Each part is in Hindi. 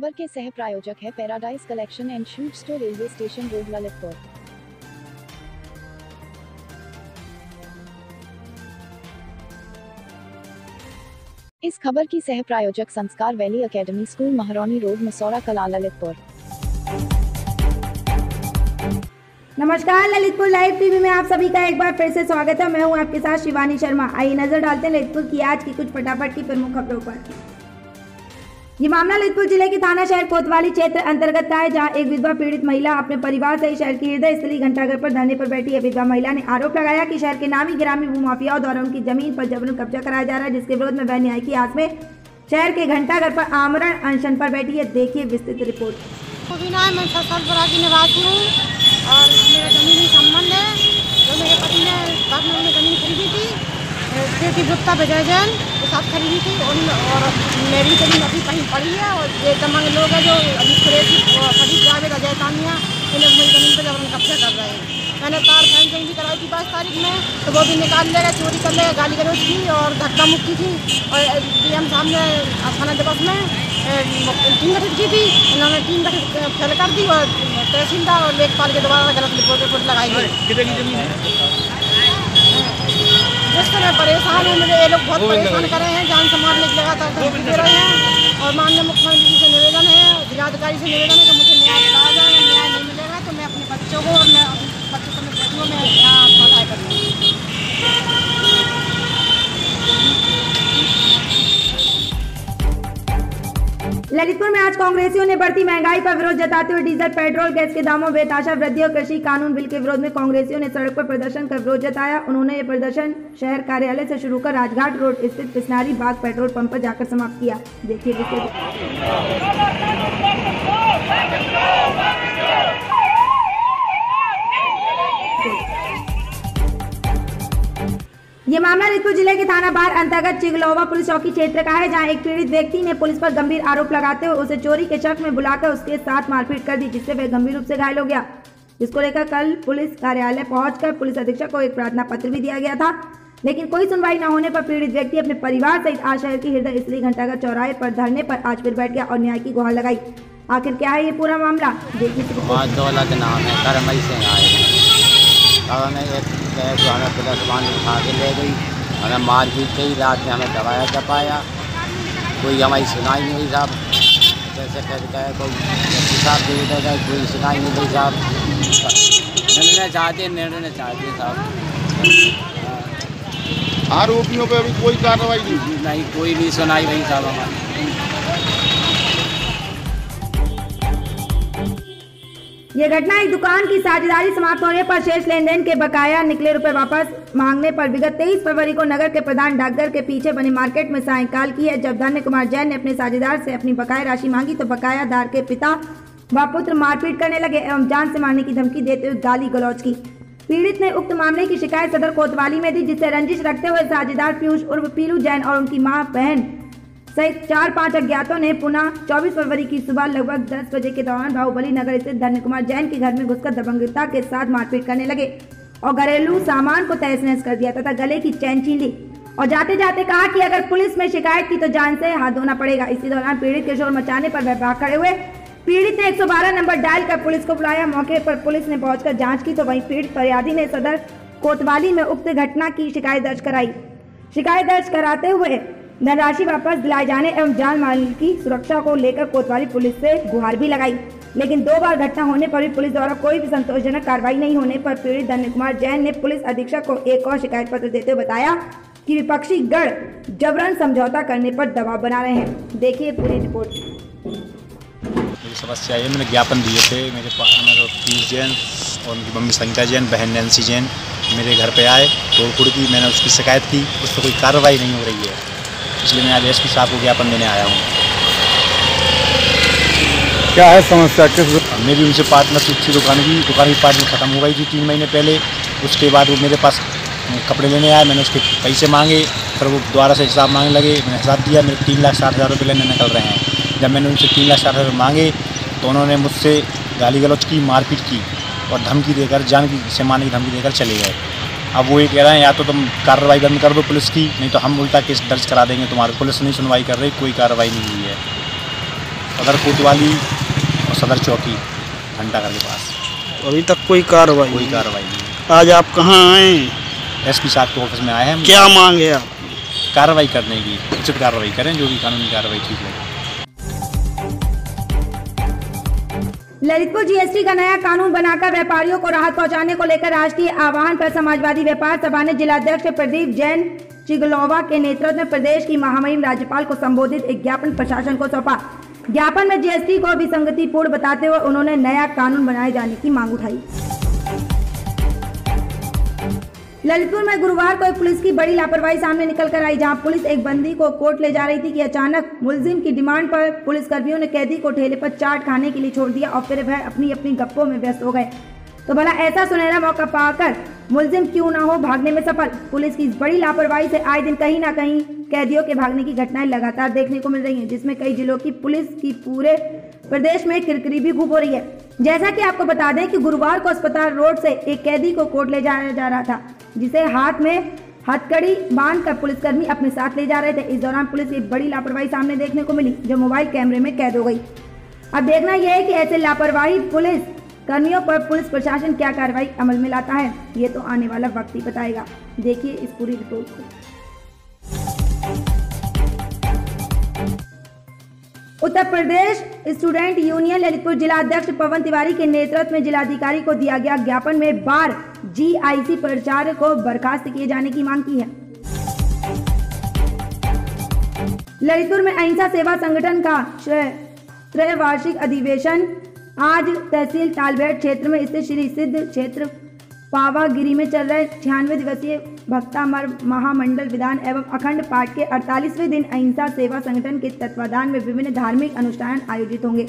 खबर के सह प्रायोजक है paradise collection and shoot store, railway station road, Lalitpur. इस खबर की सह प्रायोजक Sanskar valley academy school, Mahroni road, Masaura Kala, Lalitpur. नमस्कार, ललितपुर लाइव टीवी में आप सभी का एक बार फिर से स्वागत है। मैं हूं आपके साथ शिवानी शर्मा। आइए नजर डालते हैं ललितपुर की आज की कुछ फटाफट की प्रमुख खबरों पर। ये मामला ललितपुर जिले के थाना शहर कोतवाली क्षेत्र अंतर्गत का है, जहां एक विधवा पीड़ित महिला अपने परिवार सहित शहर की हृदय स्थली घंटाघर पर धरने पर बैठी है। विधवा महिला ने आरोप लगाया कि शहर के नामी गिरामी भूमाफियाओं द्वारा उनकी जमीन पर जबरन कब्जा कराया जा रहा है, जिसके विरोध में वह न्याय की आस में शहर के घंटाघर पर आमरण अनशन पर बैठी है। देखिए विस्तृत रिपोर्ट। मैं 7 साल पुरानी निवासी हूँ और मेरा जमीनी संबंध है। जो मेरे पति ने बागनगर में जमीन खरीदी थी, बेटी गुप्ता विजय जैन के साथ खरीदी थी, और मेरी जमीन अभी कहीं पड़ी है। और ये दमंग लोग हैं जो अभी कुरैशी फरीद जावेद अजय तानिया, ये लोग मेरी जमीन पर जबरन कब्जा कर रहे हैं। मैंने तार फेंसिंग भी कराई थी 22 तारीख में, तो वो भी निकाल लेगा, चोरी कर लेगा, गाली गलौज की और धक्का मुक्की थी। और डीएम साहब ने थाना दिवस में टीम गठित की थी, उन्होंने टीम गठित फेल कर दी और तहसीलदार और लेखपाल के द्वारा गलत रिपोर्ट लगाई गई। जिससे मैं परेशान हूँ, मुझे ये लोग बहुत परेशान कर रहे हैं, जान से मारने की लगातार धमकी दे रहे हैं। और माननीय मुख्यमंत्री जी से निवेदन है, जिलाधिकारी से निवेदन है कि मुझे न्याय दिलाया जाए। न्याय नहीं मिलेगा तो मैं अपने बच्चों को और मैं बच्चों समेत बेटियों में यहाँ पढ़ाई करूँगी। ललितपुर में आज कांग्रेसियों ने बढ़ती महंगाई पर विरोध जताते हुए डीजल, पेट्रोल, गैस के दामों, बेतहाशा वृद्धि और कृषि कानून बिल के विरोध में कांग्रेसियों ने सड़क पर प्रदर्शन कर विरोध जताया। उन्होंने ये प्रदर्शन शहर कार्यालय से शुरू कर राजघाट रोड स्थित पिसनारी बाग पेट्रोल पंप पर जाकर समाप्त किया। देखिए ये मामला ललितपुर जिले के थाना बार अंतर्गत चिगलौवा पुलिस चौकी क्षेत्र का है, जहां एक पीड़ित व्यक्ति ने पुलिस पर गंभीर आरोप लगाते हुए उसे चोरी के शक में बुलाकर उसके साथ मारपीट कर दी, जिससे वह गंभीर रूप से घायल हो गया। जिसको लेकर कल पुलिस कार्यालय पहुंचकर पुलिस अधीक्षक को एक प्रार्थना पत्र भी दिया गया था, लेकिन कोई सुनवाई न होने पर पीड़ित व्यक्ति अपने परिवार सहित आज शहर की हृदय स्थली घंटाघर चौराहे पर धरने पर आज फिर बैठ गया और न्याय की गुहार लगाई। आखिर क्या है ये पूरा मामला, देखिए। दौलत नाम है, करमई से आए जो हमें पुलिस वाले उठा के ले गई, हमें मारपीट कई, रात में हमें दबाया चपाया, कोई हमारी सुनाई नहीं साहब। जैसे कहते हैं कोई साहब दे देगा, कोई सुनाई नहीं दी साहब। निर्णय चाहते साहब। आरोपियों पे अभी कोई कार्रवाई नहीं, कोई नहीं सुनाई नहीं साहब हमारी। यह घटना एक दुकान की साझेदारी समाप्त होने पर शेष लेन देन के बकाया निकले रुपए वापस मांगने पर विगत 23 फरवरी को नगर के प्रधान डाकघर के पीछे बने मार्केट में सायंकाल की है, जब धन्य कुमार जैन ने अपने साझेदार से अपनी बकाया राशि मांगी तो बकायादार के पिता व पुत्र मारपीट करने लगे एवं जान से मारने की धमकी देते हुए गाली गलौज की। पीड़ित ने उक्त मामले की शिकायत सदर कोतवाली में दी, जिससे रंजिश रखते हुए साझेदार पीयूष उर्फ पीलू जैन और उनकी मां, बहन सहित 4-5 अज्ञातों ने पुनः 24 फरवरी की सुबह लगभग 10 बजे के दौरान बाहुबली नगर स्थित धन्य कुमार जैन के घर में घुसकर दबंगता के साथ मारपीट करने लगे और घरेलू सामान को तहस नहस कर दिया तथा गले की चैन छीन ली और जाते जाते कहा कि अगर पुलिस में शिकायत की तो जान से हाथ धोना पड़ेगा। इसी दौरान पीड़ित के शोर मचाने पर वह भाग खड़े हुए। पीड़ित ने 112 नंबर डायल कर पुलिस को बुलाया। मौके पर पुलिस ने पहुंचकर जांच की तो वहीं पीड़ित फरियादी ने सदर कोतवाली में उक्त घटना की शिकायत दर्ज कराई। शिकायत दर्ज कराते हुए धनराशि वापस दिलाए जाने एवं जान माल की सुरक्षा को लेकर कोतवाली पुलिस से गुहार भी लगाई, लेकिन 2 बार घटना होने पर भी पुलिस द्वारा कोई भी संतोषजनक कार्रवाई नहीं होने पर पीड़ित धन्य कुमार जैन ने पुलिस अधीक्षक को एक और शिकायत पत्र देते हुए बताया कि विपक्षी गण जबरन समझौता करने पर दबाव बना रहे हैं। देखिए पूरी रिपोर्ट। मेरी समस्या है, मैंने ज्ञापन दिए थे, मेरे पीयूष जैन और उनकी मम्मी संगीता जैन, बहन नैन्सी जैन मेरे घर पे आए तोड़फोड़ की। मैंने उसकी शिकायत की, उस पर कोई कार्रवाई नहीं हो रही है, इसलिए मैं आज एसपी साहब को ज्ञापन देने आया हूँ। क्या है समस्या? मेरी उनसे पार्टनरशिप थी दुकान की पार्टनर खत्म हो गई थी 3 महीने पहले। उसके बाद वो मेरे पास कपड़े लेने आया, मैंने उसके पैसे मांगे, फिर वो दोबारा से हिसाब मांगने लगे। मैंने हिसाब दिया, मेरे 3,60,000 रुपये लेने निकल रहे हैं। जब मैंने उनसे 3,60,000 रुपये मांगे तो उन्होंने मुझसे गाली गलौज की, मारपीट की और धमकी देकर, जान से मारने की धमकी देकर चले गए। अब वो ये कह रहे हैं या तो तुम कार्रवाई बंद कर दो पुलिस की, नहीं तो हम उल्टा केस दर्ज करा देंगे तुम्हारे। पुलिस नहीं सुनवाई कर रही, कोई कार्रवाई नहीं हुई है। सदर कोतवाली और सदर चौकी घंटाघर के पास। अभी तक कोई कार्रवाई नहीं। आज आप कहाँ आए? एसपी साहब के ऑफिस में आए हैं। क्या मांग है आप? कार्रवाई करने की, उचित कार्रवाई करें, जो भी कानूनी कार्रवाई ठीक लगे। ललितपुर जीएसटी का नया कानून बनाकर व्यापारियों को राहत पहुंचाने को लेकर राष्ट्रीय आह्वान पर समाजवादी व्यापार सभा ने जिलाध्यक्ष प्रदीप जैन चिगलोवा के नेतृत्व में प्रदेश की महामहिम राज्यपाल को संबोधित एक ज्ञापन प्रशासन को सौंपा। ज्ञापन में जीएसटी को विसंगतिपूर्ण बताते हुए उन्होंने नया कानून बनाए जाने की मांग उठाई। ललितपुर में गुरुवार को एक पुलिस की बड़ी लापरवाही सामने निकल कर आई, जहां पुलिस एक बंदी को कोर्ट ले जा रही थी कि अचानक मुलजिम की डिमांड पर पुलिसकर्मियों ने कैदी को ठेले पर चाट खाने के लिए छोड़ दिया और फिर वह अपनी अपनी गप्पों में व्यस्त हो गए। तो भला ऐसा सुनहरा मौका पाकर मुलजिम क्यों ना हो भागने में सफल। पुलिस की इस बड़ी लापरवाही से आए दिन कहीं ना कहीं कैदियों के भागने की घटनाएं लगातार देखने को मिल रही हैं, जिसमें कई जिलों की पुलिस की पूरे प्रदेश में किरकिरी भी खूब हो रही है। जैसा कि आपको बता दें कि गुरुवार को अस्पताल रोड से एक कैदी को कोर्ट ले जाया जा रहा था, जिसे हाथ में हथकड़ी बांधकर पुलिसकर्मी अपने साथ ले जा रहे थे। इस दौरान पुलिस की बड़ी लापरवाही सामने देखने को मिली, जो मोबाइल कैमरे में कैद हो गई। अब देखना यह है कि ऐसे लापरवाही पुलिस कर्मियों पर पुलिस प्रशासन क्या कार्रवाई अमल में लाता है, ये तो आने वाला वक्त ही बताएगा। देखिए इस पूरी रिपोर्ट को। उत्तर प्रदेश स्टूडेंट यूनियन ललितपुर जिला अध्यक्ष पवन तिवारी के नेतृत्व में जिलाधिकारी को दिया गया ज्ञापन में बार जीआईसी प्राचार्य को बर्खास्त किए जाने की मांग की है। ललितपुर में अहिंसा सेवा संगठन का त्रैवार्षिक अधिवेशन आज तहसील तालबेट क्षेत्र में स्थित श्री सिद्ध क्षेत्र पावागिरी में चल रहे 96 दिवसीय भक्तामर महामंडल विधान एवं अखंड पाठ के 48वें दिन अहिंसा सेवा संगठन के तत्वाधान में विभिन्न धार्मिक अनुष्ठान आयोजित होंगे।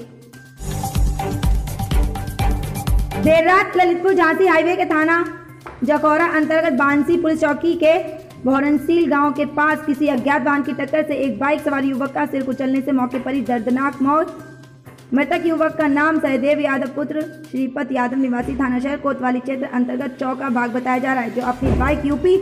देर रात ललितपुर झांसी हाईवे के थाना जखौरा अंतर्गत बांसी पुलिस चौकी के भौरनसील गांव के पास किसी अज्ञात वाहन की टक्कर से एक बाइक सवार युवक का सिर कुचलने से मौके पर ही दर्दनाक मौत। मृतक युवक का नाम सहदेव यादव पुत्र श्रीपत यादव निवासी थाना शहर कोतवाली क्षेत्र अंतर्गत चौका बाग बताया जा रहा है, जो अपनी बाइक यूपी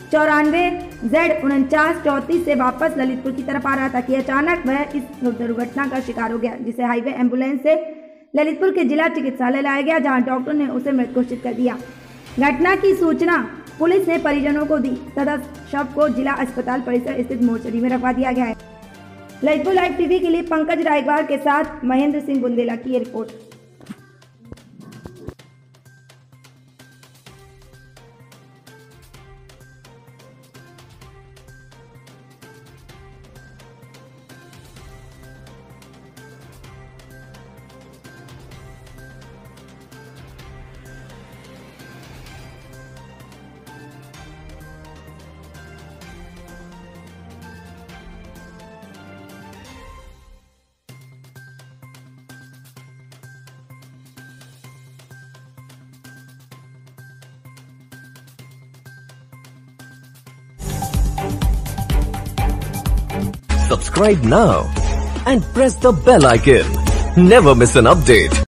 94Z4934 से वापस ललितपुर की तरफ आ रहा था कि अचानक वह इस दुर्घटना का शिकार हो गया, जिसे हाईवे एम्बुलेंस से ललितपुर के जिला चिकित्सालय लाया गया, जहां डॉक्टर ने उसे मृत घोषित कर दिया। घटना की सूचना पुलिस ने परिजनों को दी तथा शव को जिला अस्पताल परिसर स्थित मोर्चरी में रखवा दिया गया है। ललितपुर लाइव टीवी के लिए पंकज रायगवार के साथ महेंद्र सिंह बुंदेला की ये report. Subscribe now and press the bell icon. Never miss an update.